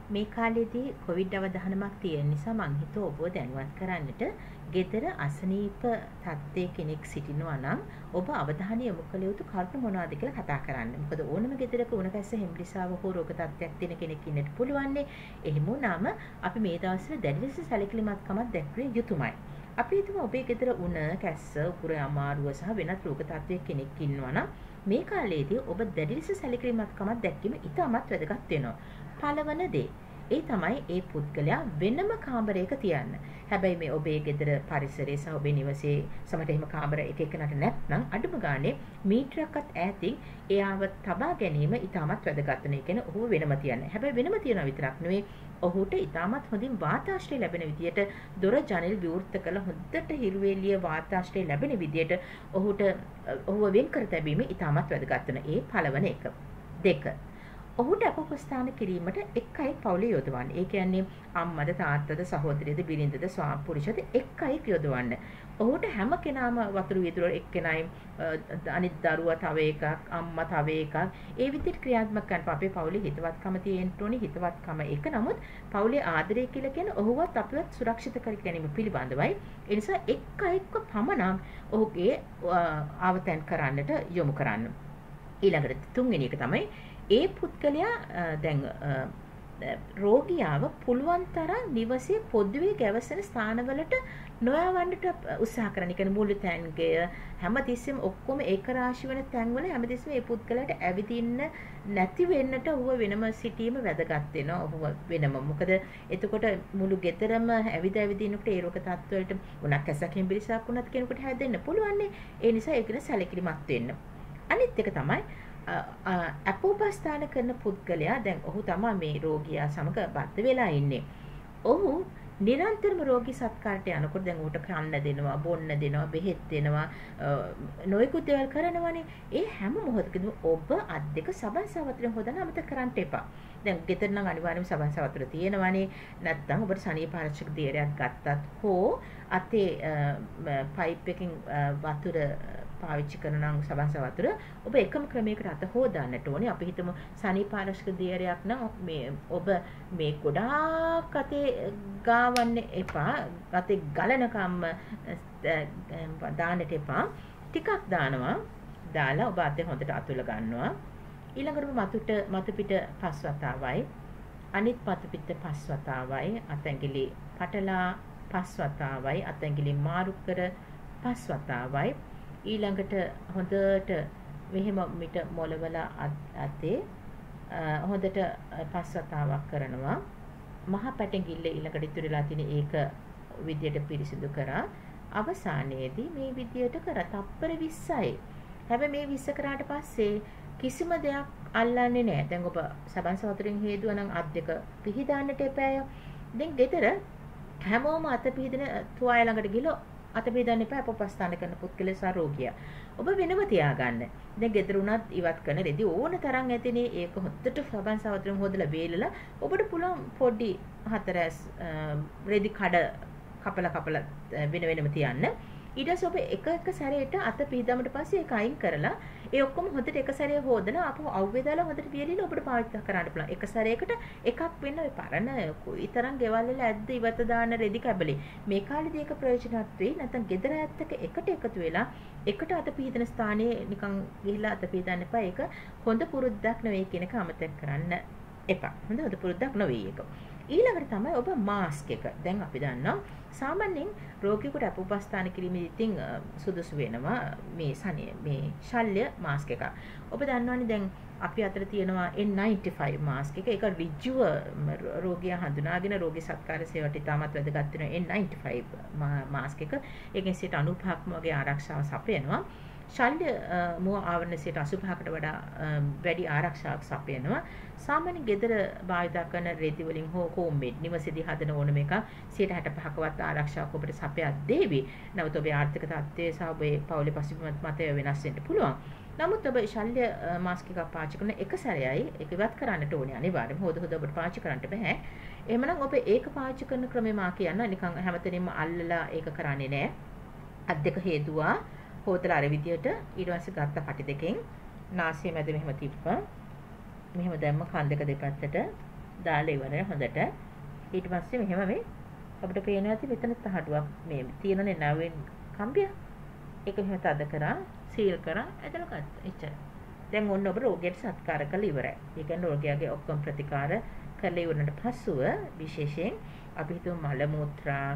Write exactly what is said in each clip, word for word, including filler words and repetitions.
මේ කාලේදී කොවිඩ් අවධානමක් තියෙන නිසා මම හිතුවා ඔබව දැනුවත් කරන්නට ගෙදර අසනීප තත්ත්වයේ කෙනෙක් සිටිනවා නම් ඔබ අවධානය යොමු කළ යුතු කරුණු මොනවද කියලා කතා කරන්න. මොකද ඕනම ගෙදරක උණගැස්ස හෙම්බිරිසාව හෝ රෝග තත්ත්වයක් තියෙන කෙනෙක් ඉන්නට පුළුවන්නේ. එහෙම වුණාම අපි මේ දවස්වල දැඩි ලෙස සැලකිලිමත්කමක් දැක්විය යුතුමයි. අපි හිතමු ඔබේ ගෙදර උණ, කැස්ස, උකුර අමාරුව සහ වෙනත් රෝග තත්ත්වයක කෙනෙක් ඉන්නවා නම් මේ කාලේදී ඔබ දැඩි ලෙස සැලකිලිමත්කමක් දැක්වීම ඉතාමත් වැදගත් වෙනවා. පළවන දේ ඒ තමයි ඒ පුද්ගලයා වෙනම කාමරයක තියන්න. හැබැයි මේ ඔබේ ගෙදර පරිසරයේ සහ ඔබේ නිවසේ සමහරට එහෙම කාමර එක එකනට නැත්නම් අඩුම ගානේ මීටරයක්වත් ඈතින් එයාව තබා ගැනීම ඉතාමත් වැදගත් වෙන. ඒ කියන්නේ ඔහුව වෙනම තියන්න. හැබැයි වෙනම තියනවා විතරක් නෙවෙයි ඔහුට ඉතාමත් හොඳින් වාතාශ්‍රය ලැබෙන විදියට දොර ජනෙල් විවෘත කළ හොඳට හිරුවේලිය වාතාශ්‍රය ලැබෙන විදියට ඔහුට ඔහුව වෙන් කර තැබීම ඉතාමත් වැදගත් වෙන. ඒ පළවන එක. දෙක ඔහුට අපොපස්ථාන කිරීමට එක් අයෙක් පවුලේ යොදවන්න. ඒ කියන්නේ අම්මද තාත්තද සහෝදරියද බිරිඳද ස්වාමි පුරුෂද එක් අයෙක් යොදවන්න. ඔහුට හැම කෙනාම වතුරු විදුර එක්කෙනයි අනිත් දරුවා තව එකක් අම්මා තව එකක් ඒ විදිහට ක්‍රියාත්මක කරනවා. අපේ පවුලේ හිතවත්කම තියෙන්න ඕනේ. හිතවත්කම එක නමුත් පවුලේ ආදරය කියලා කියන්නේ ඔහුවත් අපිවත් සුරක්ෂිත කර ගැනීම පිළිබඳවයි. ඒ නිසා එක් අයෙක්ව පමණක් ඔහුගේ ආවතෙන් කරන්නට යොමු කරන්න. ඊළඟට තුන්වෙනි එක තමයි ඒ පුද්ගලයා දැන් රෝගියාව පුළුවන් තරම් නිවසේ පොදුවේ ගැවසෙන ස්ථානවලට නොයවන්නට උත්සාහ කරන. ඒ කියන්නේ මුළු තැන්ගය හැමතිස්සෙම ඔක්කොම ඒක රාශි වෙන තැන්වල හැමතිස්සෙම ඒ පුද්ගලයාට ඇවිදින්න නැති වෙන්නට ඌව වෙනම සිටීම වැදගත් වෙනවා. ඔහුව වෙනම. මොකද එතකොට මුළු ගෙදරම ඇවිද ඇවිදිනකොට ඒ රෝග තත්ත්වවලට උණක් කැසක් හෙම්බිරිසක් වුණත් කෙනෙකුට හැදෙන්න පුළුවන්. ඒ නිසා ඒක ගැන සැලකිලිමත් වෙන්න. අනිත් එක තමයි අපෝපස්ථාන කරන පුද්ගලයා දැන් ඔහු තමයි මේ රෝගියා සමග බද්ධ වෙලා ඉන්නේ. ඔහු නිරන්තරම රෝගී සත්කාරට යනකොට දැන් ඌට කන්න දෙනවා, බොන්න දෙනවා, බෙහෙත් දෙනවා, නොයෙකුත් දේවල් කරනවානේ. ඒ හැම මොහොතකදීම ඔබ අත් දෙක සබන් සවතුරෙන් හොදන්න අමතක කරන්න එපා. දැන් ගෙදර නම් අනිවාර්යයෙන්ම සබන් සවතුර තියෙනවානේ. නැත්නම් ඔබට සනීප ආරක්ෂක දියරයක් ගත්තත් හෝ අතේ පයිප් එකකින් වතුර පාවිච්චි කරන නම් සබන් සවතුර ඔබ එකම ක්‍රමයකට අත හොදාන්නට ඕනේ. අපි හිතමු සනීප ආරක්ෂක දියරයක් නම් මේ ඔබ මේ ගොඩාක් අතේ ගාවන්න එපා. අතේ ගලනකම් දාන්නට එපා. ටිකක් දානවා. දාලා ඔබ අතේ හොඳට අතුල ගන්නවා. ඊළඟට මතුට මතු පිට පස් වතාවයි අනිත් මතු පිට පස් වතාවයි අතැඟිලි පටලා පස් වතාවයි අතැඟිලි මාරු කර පස් වතාවයි ඊළඟට හොඳට මෙහෙම මිට මොලවලා අතේ හොඳට පස් වතාවක් කරනවා. මහ පැටඟිල්ල ඊළඟට ඉතුරුලා තියෙන ඒක විදියට පිරිසිදු කරා. අවසානයේදී මේ විදියට කර තප්පර විස්සයි. හැබැයි මේ විස්ස කරාට පස්සේ කිසිම දෙයක් අල්ලන්නේ නැහැ. දැන් ඔබ සබන් සවතුරෙන් හේදුවා නම් අත් දෙක පිහිදාන්නට එපාය. දැන් ගෙදර හැමෝම අත පිහිදෙන තුවාල ළඟට ගිහලා අත පිහිදන්න එපා. අපොපස්ථාන කරන පුද්ගලයා රෝගියා. ඔබ වෙනම තියාගන්න. දැන් ගෙදර උනත් ඉවත් කරන රෙදි ඕන තරම් ඇතිනේ. ඒක හොද්දට සබන් සවතුරෙන් හොදලා වේලලා ඔබට පුළුවන් පොඩි හතරස් රෙදි කඩ කපලා කපලා වෙන වෙනම තියන්න. ඊට පස්සේ ඔබ එක එක සැරේට අත පිහදමට පස්සේ ඒක අයින් කරලා ඒ ඔක්කොම හොඳට එක සැරේ හොදලා අපෝ අවුවේ දාලා හොඳට පියලිලා ඔබට පාවිච්චි කරන්න පුළුවන්. එක සැරේකට එකක් වෙන්න ඔය පරණ කොයිතරම් ගෙවල් වල ඇද්ද ඉවත දාන රෙදි කැබලි. මේ කාලේදී ඒක ප්‍රයෝජනවත් වෙයි. නැත්නම් ගෙදර ඇත්ත එක එකට එකතු වෙලා එකට අත පිහදන ස්ථානයේ නිකන් ගිහිලා අත පිහදන්න එපා. ඒක හොඳ පුරුද්දක් නෙවෙයි කියන එක අමතක කරන්න එපා. හොඳ හොඳ පුරුද්දක් නෙවෙයි ඒක. ඊළඟට තමයි ඔබ මාස්ක් එක. දැන් අපි දන්නවා සාමාන්‍යයෙන් රෝගියෙකුට අපොපස්ථාන කිරීමේදී ඉතින් සුදුසු වෙනවා මේ සනේ මේ ශල්‍ය මාස්ක් එක. ඔබ දන්නවනේ දැන් අපි අතර තියෙනවා එන් නයින්ටි ෆයිව් මාස්ක් එක. ඒක ඍජුව රෝගියා හඳුනාගෙන රෝගී සත්කාර සේවයට ඉතාමත් වැදගත් වෙන එන් නයින්ටි ෆයිව් මාස්ක් එක. ඒකෙන් සිට අනූපහක්ම වගේ ආරක්ෂාව සපයනවා. ශල්‍ය මුව ආවරණ සිට අසූපහකට වඩා වැඩි ආරක්ෂාවක් සපයනවා. සාමාන්‍ය ගෙදර භාවිත කරන රෙදි වලින් හෝ හෝම්මේඩ් නිවසේදී හදන ඕනම එකක් සියයට හැටපහකවත් ආරක්ෂාවක් ඔබට සපයක් දෙවි. නමුත් ඔබේ ආර්ථික තත්ත්වය සහ ඔබේ පවුලේ පසුබිමත් මත වෙනස් වෙන්න පුළුවන්. නමුත් ඔබ ශල්‍ය මාස්ක් එකක් පාවිච්චි කරන එක සැරේයි ඒක ඉවත් කරන්නට ඕනේ. අනිවාර්යයෙන්ම හොද හොද ඔබට පාවිච්චි කරන්න බෑ. එහෙමනම් ඔබ ඒක පාවිච්චි කරන ක්‍රමේ මා කියන්න නිකන් හැමතැනින්ම අල්ලලා ඒක කරන්නේ නෑ. අත් දෙක හේදුවා හොදලා අර විදියට ඊට පස්සේ ගත්ත පටි දෙකෙන් නාසය මැද මෙහෙම තිබ්බා. මෙහෙම දැම්ම කන් දෙක දෙපැත්තට දාලා ඉවරයි හොඳට. ඊට පස්සේ මෙහෙම මේ අපිට පේනවා ඇති මෙතන තහඩුවක් මේ තියෙනනේ නැවෙන් කම්බිය. ඒක මෙහෙම තද කරා, සීල් කරා, ඇදලා ගත්තා. එච්චර. දැන් ඔන්න ඔබ රෝගයට සත්කාර කළ ඉවරයි. ඒ කියන්නේ රෝගියාගේ ඔක්කොම ප්‍රතිකාර කරලා ඉවරනට පස්සුව විශේෂයෙන් අපි හිතමු මල මුත්‍රා,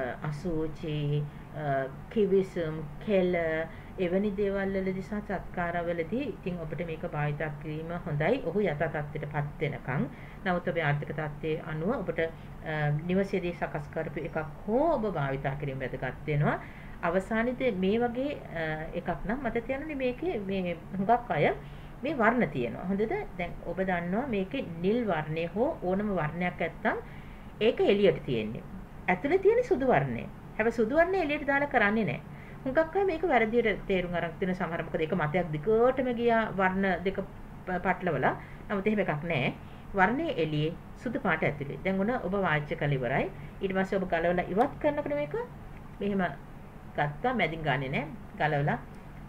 අසුචි, කිවිසුම්, කෙල එවැනි දේවල් වලදී සහ සත්කාරවලදී ඉතින් ඔබට මේක භාවිත කිරීම හොඳයි. ඔහු යථා තත්ත්වයටපත් වෙනකන්. නමුත් ඔබේ ආර්ථික තත්ත්වයේ අනුව ඔබට නිවසේදී සකස් කරපු එකක් හෝ ඔබ භාවිත කිරීම වැදගත් වෙනවා. අවසානයේදී මේ වගේ එකක් නම් මට තියන්නේ මේකේ මේ හුඟක් අය මේ වර්ණ තියෙනවා. හොඳද? දැන් ඔබ දන්නවා මේකේ නිල් වර්ණය හෝ ඕනම වර්ණයක් නැත්තම් ඒක එළියට තියෙන්නේ. ඇතුලේ තියෙන සුදු වර්ණය. හැබැයි සුදු වර්ණය එළියට දාලා කරන්නේ නැහැ. හුඟක් අය මේක වැරදියට තේරුම් අරන් තියෙන සමහර මොකද ඒක මතයක් දිගටම ගියා වර්ණ දෙක පටලවලා. නමුත් එහෙම එකක් නැහැ. වර්ණයේ එළියේ සුදු පාට ඇතුලේ. දැන් උන ඔබ වාච්‍ය කළ ඉවරයි. ඊට පස්සේ ඔබ ගලවලා ඉවත් කරනකොට මේක මෙහෙම ගත්තා මැදින් ගන්නේ නැහැ. ගලවලා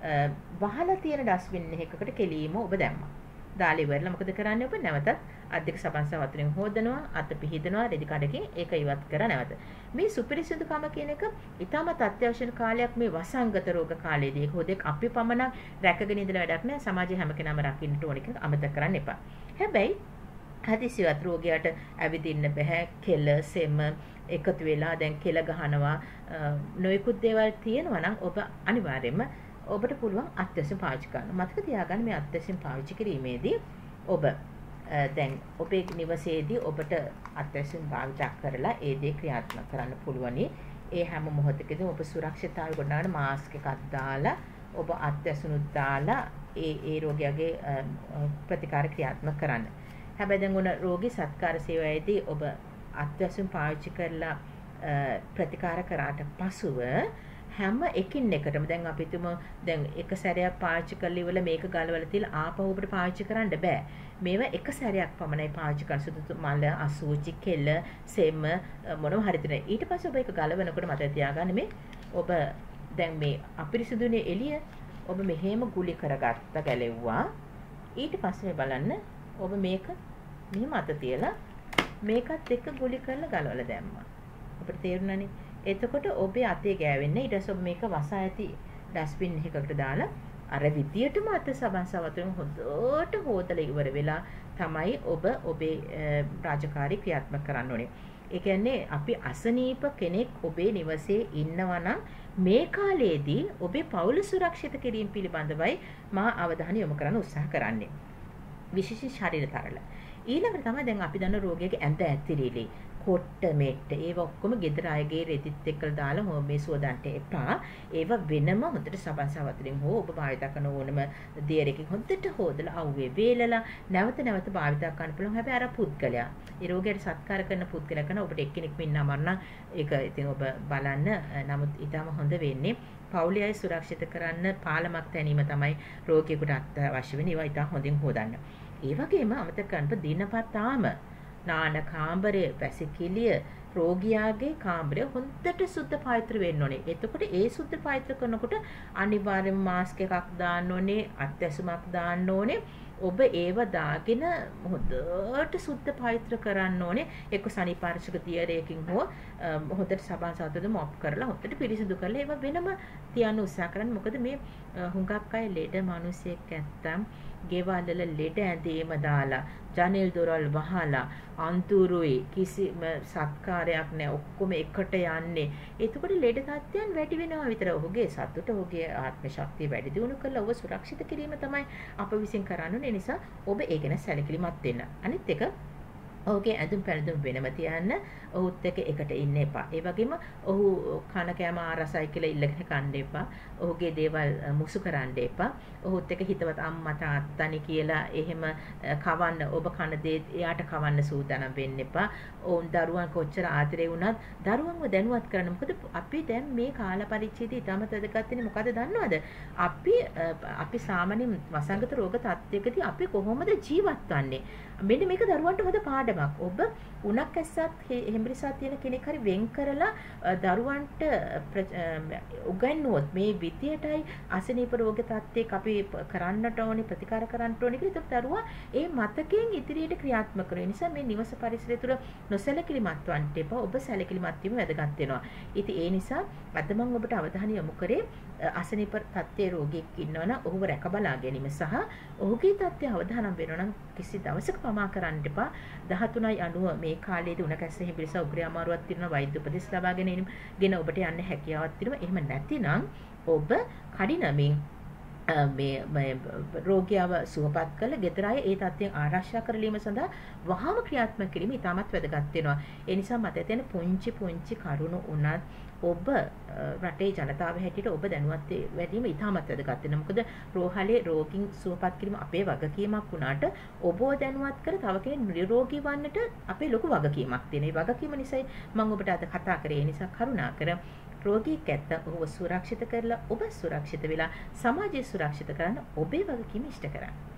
වහලා තියෙන ඩස්බින් එකකට කෙලීම ඔබ දැම්මා. දාලා ඉවරලා මොකද කරන්නේ ඔබ නැවතත් අත් දෙක සබන් සවතුරෙන් හොදනවා, අත පිහිදනවා, රෙදි කඩකින් ඒක ඉවත් කර නැවත. මේ සුපිරිසිදුකම කියන එක ඊටමත් අත්‍යවශ්‍ය කාලයක් මේ වසංගත රෝග කාලයේදී. ඒක හොදෙක් අපි පමණක් රැකගෙන ඉඳලා වැඩක් නෑ. සමාජයේ හැම කෙනාම රකින්නට ඕන එක අමතක කරන්න එපා. හැබැයි හදිසියවත් රෝගියාට ඇවිදින්න බෑ. කෙල, සෙම එකතු වෙලා දැන් කෙල ගහනවා නොයෙකුත් දේවල් තියෙනවා නම් ඔබ අනිවාර්යයෙන්ම ඔබට පුළුවන් අත්‍යවශ්‍ය පාවිච්චි කරන්න. මතක තියාගන්න මේ අත්‍යවශ්‍ය පාවිච්චි කිරීමේදී ඔබ දැන් ඔබේ නිවසේදී ඔබට අත්‍යවශ්‍ය භාවිත කරලා ඒ දේ ක්‍රියාත්මක කරන්න පුළුවනි. ඒ හැම මොහොතකදී ඔබ සුරක්ෂිතතාවය ගොඩනගන මාස්ක් එකක් දාලා ඔබ අත්‍යවශ්‍යනුත් දාලා ඒ ඒ රෝගියාගේ ප්‍රතිකාර ක්‍රියාත්මක කරන්න. හැබැයි දැන් උන රෝගී සත්කාර සේවයේදී ඔබ අත්‍යවශ්‍යම පාවිච්චි කරලා ප්‍රතිකාර කරාට පසුව හැම එකින් එකටම දැන් අපි තුමු දැන් එක සැරයක් පාවිච්චි කරලා ඉවල මේක ගලවලා තියලා ආපහු ඔබට පාවිච්චි කරන්න බෑ. මේවා එක සැරයක් පමණයි පාවිච්චි කරන්න සුදුසු මල අසුචි කෙල සෙම මොනවා හරි දෙන. ඊට පස්සේ ඔබ ඒක ගලවනකොට මතක තියාගන්න මේ ඔබ දැන් මේ අපිරිසුදුනේ එළිය ඔබ මෙහෙම ගුලි කරගත්ත ගැලෙව්වා. ඊට පස්සේ බලන්න ඔබ මේක මෙහෙම අත තියලා මේකත් එක්ක ගුලි කරලා ගලවලා දැම්මා. අපිට තේරුණානේ. එතකොට ඔබේ අතේ ගෑවෙන්නේ ඊට පස්සේ ඔබ මේක වසා ඇති ඩස්බින් එකකට දාලා අර විදියටම අත සබන් සවතුන් හොඳට හොදලා ඉවර වෙලා තමයි ඔබ ඔබේ රාජකාරී ක්‍රියාත්මක කරන්න ඕනේ. ඒ කියන්නේ අපි අසනීප කෙනෙක් ඔබේ නිවසේ ඉන්නවා නම් මේ කාලයේදී ඔබේ පවුල සුරක්ෂිත කිරීම පිළිබඳවයි මා අවධානය යොමු කරන්න උත්සාහ කරන්නේ. විශේෂ ශරීර තරල. ඊළඟට තමයි දැන් අපි දන්න රෝගියාගේ ඇඳ ඇතිරිලි කොට්ට මෙට්ට ඒව ඔක්කොම ගෙදර අයගේ රෙදිත් එක්කලා දාලා හොම මේ සුවදන්ට එපා. ඒව වෙනම හොඳට සබන් සවතුරින් හෝ ඔබ භාවිත කරන ඕනම දියරකින් හොඳට හොදලා අවුවේ වේලලා නැවත නැවත භාවිත කරන්න පුළුවන්. හැබැයි අර පුද්ගලයා ඒ රෝගයට සත්කාර කරන පුද්ගලයා කරන ඔබට එක්කෙනෙක් වෙන්න අමාරුනම් ඒක ඉතින් ඔබ බලන්න. නමුත් ඊටම හොඳ වෙන්නේ පවුලේ අය සුරක්ෂිත කරන්න පාලමක් තැනීම තමයි රෝගියෙකුට අත්‍යවශ්‍ය වෙන්නේ. ඒවා ඉතින් හොඳින් හොදන්න. ඒ වගේම අමතක කරන්න දිනපතාම නාන කාමරය වැසිකිළිය රෝගියාගේ කාමරය හොඳට සුද්ධ පවිත්‍ර වෙන්න ඕනේ. එතකොට ඒ සුද්ධ පවිත්‍ර කරනකොට අනිවාර්යයෙන්ම මාස්ක් එකක් දාන්න ඕනේ, අත්ඇසුමක් දාන්න ඕනේ. ඔබ ඒව දාගෙන හොඳට සුද්ධ පවිත්‍ර කරන්න ඕනේ. එක්ක සනීපාර්ශක දියරයකින් හෝ හොඳට සබන් සවතුද මොප් කරලා හොඳට පිරිසිදු කරලා ඒව වෙනම තියන්න උත්සාහ කරන්න. මොකද මේ හුඟක් අය ලෙඩ මිනිසෙක් නැත්තම් ගෙවල් වල ලෙඩ ඇඳීම දාලා ජනෙල් දොරවල් වහලා අන්තුරුයි කිසිම සත්කාරයක් නැහැ ඔක්කොම එකට යන්නේ. එතකොට ලෙඩ තත්ත්වයන් වැඩි වෙනවා විතර. ඔහුගේ සතුට ඔහුගේ ආත්ම ශක්තිය වැඩි දියුණු කරලා ඔබ සුරක්ෂිත කිරීම තමයි අප විසින් කරන්න ඕනේ. ඒ නිසා ඔබ ඒ ගැන සැලකිලිමත් වෙන්න. අනිත් එක ඔහුගේ ඇඳුම් පැළඳුම් වෙනම තියන්න. ඔහුත් එක්ක එකට ඉන්න එපා. ඒ වගේම ඔහු කන කෑම ආරසයි කියලා ඉල්ලගෙන කන්න එපා. ඔහුගේ දේවල් මුසු කරන්න එපා. ඔහුත් එක්ක හිතවත් අම්මා තාත්තනි කියලා එහෙම කවන්න ඔබ කන දේ එයාට කවන්න සූදානම් වෙන්න එපා. ඔවුන් දරුවන් කොච්චර ආදරේ වුණත් දරුවන්ව දැනුවත් කරන්න. මොකද අපි දැන් මේ කාල පරිච්ඡේදයේ ඊටම වැදගත් වෙන්නේ මොකද දන්නවද? අපි අපි සාමාන්‍යයෙන් වසංගත රෝග තත්ත්වයකදී අපි කොහොමද ජීවත් වන්නේ? මෙන්න මේක දරුවන්ට හොඳ පාඩමක්. දෙමක්. ඔබ උණක් ඇස්සත් හෙම්බිරිසත් තියෙන කෙනෙක් හරි වෙන් කරලා දරුවන්ට උගන්වුවොත් මේ විදියටයි අසනීප රෝග තත්ත්වයක අපි කරන්නට ඕනේ ප්‍රතිකාර කරන්න ඕනේ කියලා. ඒත් දරුවා ඒ මතකයෙන් ඉදිරියට ක්‍රියාත්මක කරන නිසා මේ නිවස පරිසරය තුළ නොසැලකිලිමත් වන්න එපා. ඔබ සැලකිලිමත් වීම වැදගත් වෙනවා. ඉතින් ඒ නිසා අද මම ඔබට අවධානය යොමු කරේ අසනීප තත්ත්වයේ රෝගියෙක් ඉන්නවනම් ඔහුව රැක බලා ගැනීම සහ ඔහුගේ තත්ත්වය අවධානම් වෙනවා නම් කිසි දවසක පමා කරන්න එපා. දහතුනයි අනූව මේ කාලයේදී උණ කැස්ස හිඹිරිස උග්‍ර අමාරුවක් තියෙනවා වෛද්‍ය උපදෙස් ලබාගෙන ගෙන ඔබට යන්න හැකියාවක් තියෙනවා. එහෙම නැතිනම් ඔබ කඩිනමින් මේ රෝගියාව සුවපත් කරලා ගෙදර අය ඒ තත්ත්වයෙන් ආරක්ෂා කරලීම සඳහා වහාම ක්‍රියාත්මක කිරීම ඉතාමත් වැදගත් වෙනවා. ඒ නිසා මට තියෙන පුංචි පුංචි කරුණු උනත් ඔබ රටේ ජනතාව හැටියට ඔබ දැනුවත් වැඩිම ඉතාමත් වැදගත් වෙනවා. මොකද රෝහලේ රෝගීන් සුවපත් කිරීම අපේ වගකීමක් වුණාට ඔබව දැනුවත් කර තව කෙනෙක් නිරෝගී වන්නට අපේ ලොකු වගකීමක් තියෙනවා. ඒ වගකීම නිසායි මම ඔබට අද කතා කරේ. ඒ නිසා කරුණාකර රෝගියෙක් ඇත්ත ඔහුව සුරක්ෂිත කරලා ඔබ සුරක්ෂිත වෙලා සමාජය සුරක්ෂිත කරන්න ඔබේ වගකීම ඉෂ්ට කරන්න.